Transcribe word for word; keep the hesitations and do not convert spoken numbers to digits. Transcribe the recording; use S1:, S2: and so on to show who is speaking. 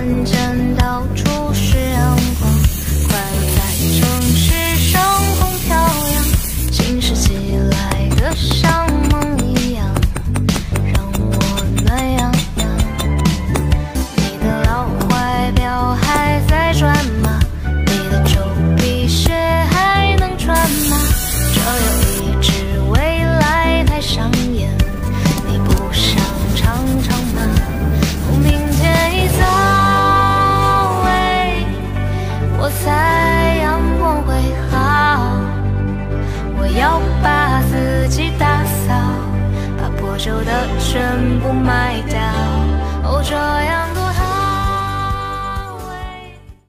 S1: 看见到处是阳光，快乐在城市上空飘扬，心事起来的像梦一样，让我暖洋洋。你的老怀表还在转吗？你的旧皮鞋还能穿吗？这有一支未来太上演，你不想尝尝吗？哦，明天一早，哎，我猜阳光会好。我要把自己打扫，把破旧的全部卖掉。哦，这样。